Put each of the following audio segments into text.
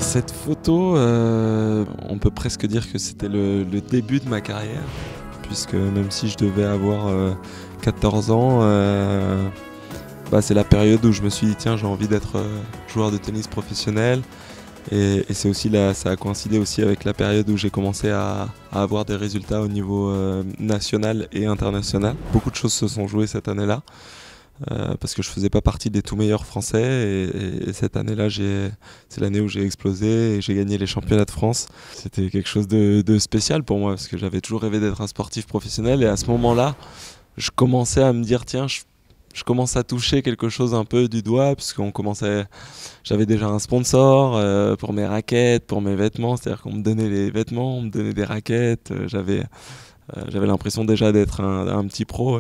Cette photo, on peut presque dire que c'était le début de ma carrière, puisque même si je devais avoir 14 ans, c'est la période où je me suis dit tiens, j'ai envie d'être joueur de tennis professionnel. Et c'est aussi là, ça a coïncidé aussi avec la période où j'ai commencé à avoir des résultats au niveau national et international. Beaucoup de choses se sont jouées cette année-là. Parce que je faisais pas partie des tout meilleurs français et cette année-là c'est l'année où j'ai explosé et j'ai gagné les championnats de France. C'était quelque chose de spécial pour moi parce que j'avais toujours rêvé d'être un sportif professionnel et à ce moment-là je commençais à me dire tiens je commence à toucher quelque chose un peu du doigt puisqu'on commençait, j'avais déjà un sponsor pour mes raquettes, pour mes vêtements, c'est-à-dire qu'on me donnait les vêtements, on me donnait des raquettes, j'avais l'impression déjà d'être un petit pro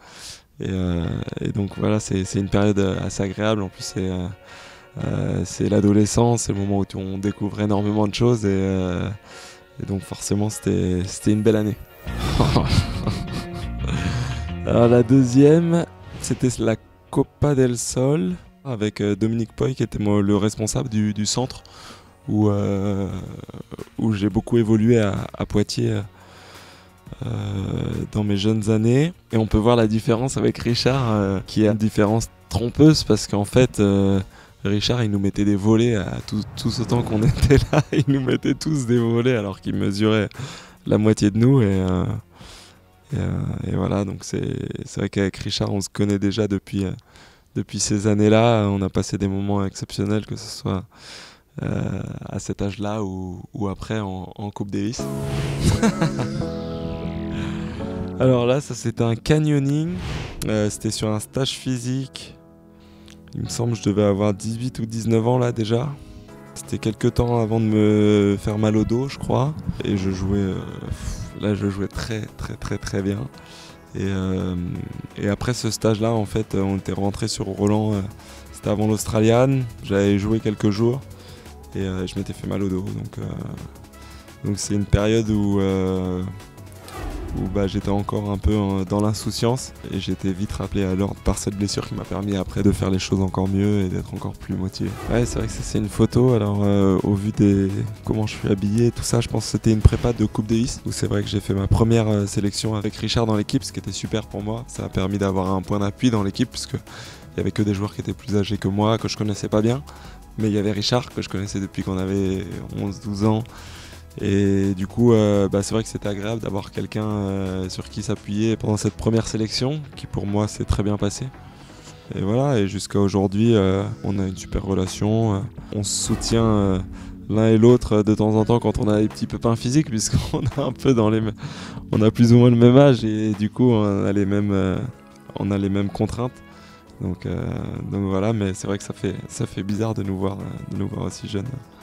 et donc voilà, c'est une période assez agréable. En plus, c'est l'adolescence, c'est le moment où on découvre énormément de choses et donc forcément, c'était une belle année. Alors la deuxième, c'était la Copa del Sol avec Dominique Poy qui était le responsable du centre où j'ai beaucoup évolué à Poitiers. Dans mes jeunes années et on peut voir la différence avec Richard qui est une différence trompeuse parce qu'en fait Richard il nous mettait des volets à tous autant qu'on était là, il nous mettait tous des volets alors qu'il mesurait la moitié de nous et voilà, donc c'est vrai qu'avec Richard on se connaît déjà depuis ces années-là, on a passé des moments exceptionnels que ce soit à cet âge-là ou après en Coupe Davis. Alors là, ça c'était un canyoning, c'était sur un stage physique, il me semble que je devais avoir 18 ou 19 ans là déjà. C'était quelques temps avant de me faire mal au dos je crois, et je jouais très très très très bien. Et après ce stage là en fait on était rentré sur Roland, c'était avant l'Australian, j'avais joué quelques jours et je m'étais fait mal au dos. Donc c'est une période où j'étais encore un peu dans l'insouciance et j'étais vite rappelé à l'ordre par cette blessure qui m'a permis après de faire les choses encore mieux et d'être encore plus motivé. Ouais, c'est vrai que c'est une photo, alors au vu des comment je suis habillé et tout ça, je pense que c'était une prépa de Coupe Davis où c'est vrai que j'ai fait ma première sélection avec Richard dans l'équipe, ce qui était super pour moi. Ça a permis d'avoir un point d'appui dans l'équipe puisque il y avait que des joueurs qui étaient plus âgés que moi, que je connaissais pas bien, mais il y avait Richard que je connaissais depuis qu'on avait 11-12 ans. Et du coup, c'est vrai que c'était agréable d'avoir quelqu'un sur qui s'appuyer pendant cette première sélection, qui pour moi s'est très bien passée. Et voilà, et jusqu'à aujourd'hui, on a une super relation. On se soutient l'un et l'autre de temps en temps quand on a des petits pépins physiques, puisqu'on a un peu on a plus ou moins le même âge et du coup on a les mêmes contraintes. Donc voilà, mais c'est vrai que ça fait bizarre de nous voir aussi jeunes.